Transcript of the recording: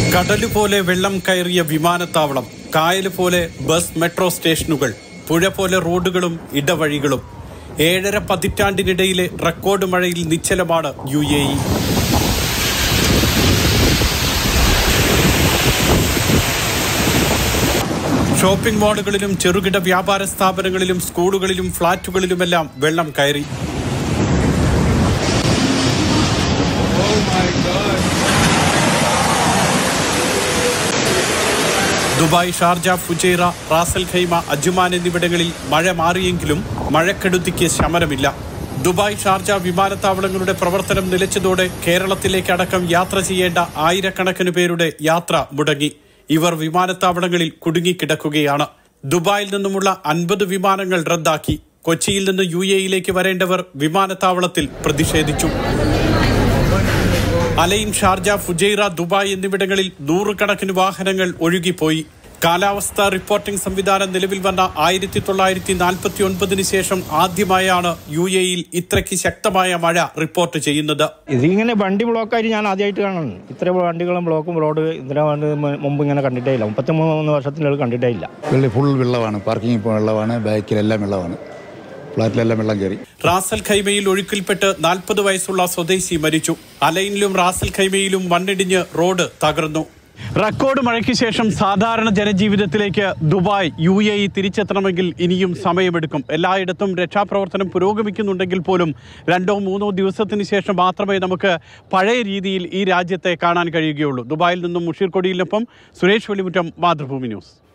കടലുപോലെ വെള്ളം കയറിയ വിമാനത്താവളം, കായലുപോലെ ബസ് മെട്രോ സ്റ്റേഷനുകൾ, പുഴ പോലെ റോഡുകളും ഇടവഴികളും. 7.5 പതിറ്റാണ്ടിനിടയിലെ റെക്കോർഡ് മഴയിൽ നിശ്ചലമാണ് UAE. ഷോപ്പിംഗ് മാളുകളിലും ചെറുകിട വ്യാപാര സ്ഥാപനങ്ങളിലും സ്കൂളുകളിലും ഫ്ളാറ്റുകളിലുമെല്ലാം വെള്ളം കയറി. Dubai, Sharjah, Fujairah, Ras al Khaimah, Ajman എന്നിവിടങ്ങളിൽ മഴ മാറിയെങ്കിലും മഴക്കെടുതിക്ക് ശമനമില്ല. ദുബായ്, ഷാർജ വിമാനത്താവളങ്ങളുടെ പ്രവർത്തനം നിലച്ചതോടെ കേരളത്തിലേക്കടക്കം യാത്ര ചെയ്യേണ്ട ആയിരക്കണക്കിന് പേരുടെ യാത്ര മുടങ്ങി. ഇവർ വിമാനത്താവളങ്ങളിൽ കുടുങ്ങിക്കിടക്കുകയാണ്. ദുബായിൽ നിന്നുമുള്ള 50 വിമാനങ്ങൾ റദ്ദാക്കി. കൊച്ചിയിൽ നിന്ന് UAEയിലേക്ക് വരേണ്ടവർ വിമാനത്താവളത്തിൽ പ്രതിഷേധിച്ചു. അലൈൻ, ഷാർജ, ഫുജൈറ, ദുബായ് എന്നിവിടങ്ങളിൽ 100 കണക്കിന് വാഹനങ്ങൾ ഒഴുകിപ്പോയി. കാലാവസ്ഥാ റിപ്പോർട്ടിംഗ് സംവിധാനം നിലവിൽ വന്ന 1949 ശേഷം ആദ്യമായാണ് UAEയിൽ ഇത്രയ്ക്ക് ശക്തമായ മഴ റിപ്പോർട്ട് ചെയ്യുന്നത്. ഇതിങ്ങനെ വണ്ടി ബ്ലോക്കായിട്ട് ഞാൻ ആദ്യമായിട്ട് കാണുന്നു. ഇത്ര വണ്ടികളും ബ്ലോക്കും റോഡ് ഇതിന് മുമ്പ് ഇങ്ങനെ കണ്ടിട്ടേ ഇല്ല. 33 വർഷത്തിനുള്ളിൽ കണ്ടിട്ടേ ഇല്ല. ഫുൾ വെള്ളമാണ്, പാർക്കിംഗ് ഇപ്പോൾ വെള്ളമാണ്, ബാക്കിലെല്ലാം വെള്ളമാണ്, ഫ്ളാറ്റിലെല്ലാം വെള്ളം കയറി. റാസൽ ഖൈമയിൽ ഒഴുക്കിൽപ്പെട്ട് 40 വയസ്സുള്ള സ്വദേശി മരിച്ചു. അലൈനിലും റാസൽ ഖൈമയിലും മണ്ണിടിഞ്ഞ് റോഡ് തകർന്നു. റെക്കോർഡ് മഴയ്ക്ക് ശേഷം സാധാരണ ജനജീവിതത്തിലേക്ക് ദുബായ്, UAE തിരിച്ചെത്തണമെങ്കിൽ ഇനിയും സമയമെടുക്കും. എല്ലായിടത്തും രക്ഷാപ്രവർത്തനം പുരോഗമിക്കുന്നുണ്ടെങ്കിൽ പോലും 2-3 ദിവസത്തിന് ശേഷം മാത്രമേ നമുക്ക് പഴയ രീതിയിൽ ഈ രാജ്യത്തെ കാണാൻ കഴിയുകയുള്ളൂ. ദുബായിൽ നിന്നും മുഷീർ കൊടിയിലിനൊപ്പം സുരേഷ് വെളിമുറ്റം, മാതൃഭൂമി ന്യൂസ്.